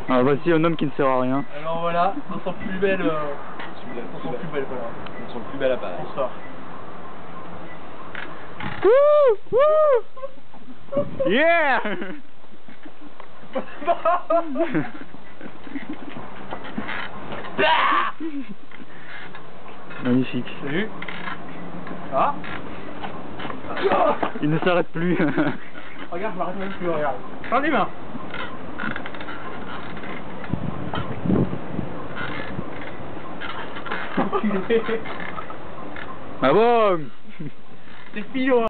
Ah, voici un homme qui ne sert à rien. Alors voilà, dans son plus bel, voilà. Dans son plus bel appareil. Bonsoir. Yeah. Magnifique. Salut. Ah. Il ne s'arrête plus. Regarde, je m'arrête même plus, regarde. Prends les mains. Ah bon. C'est philo.